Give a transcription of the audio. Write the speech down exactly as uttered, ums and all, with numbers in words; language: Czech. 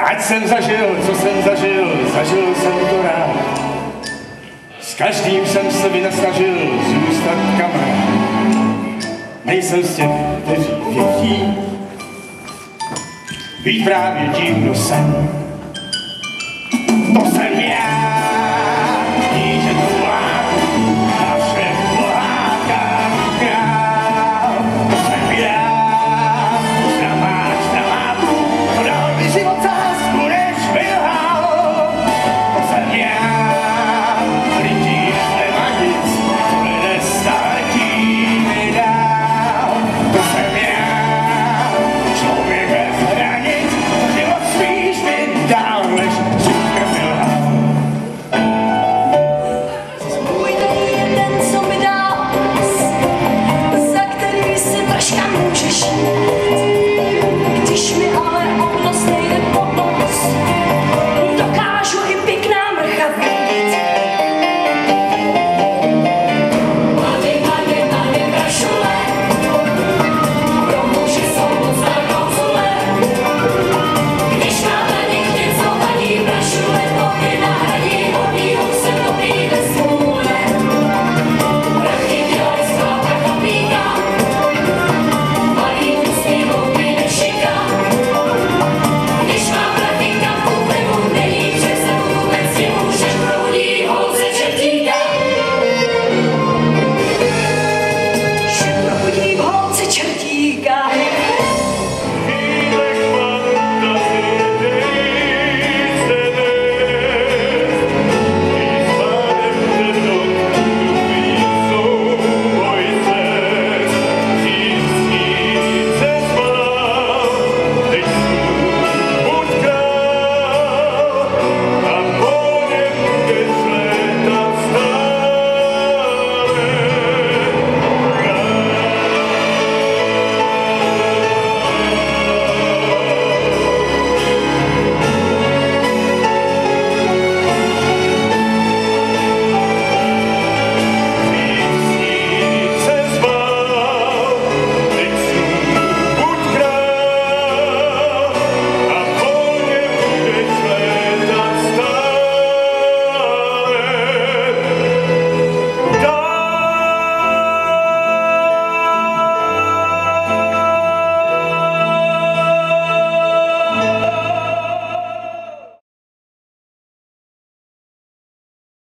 Ať jsem zažil, co jsem zažil, zažil jsem to rád. S každým jsem se vynasnažil zůstat kamarád. Nejsem z těch, kteří vědí, být právě tím, kdo jsem. To jsem já!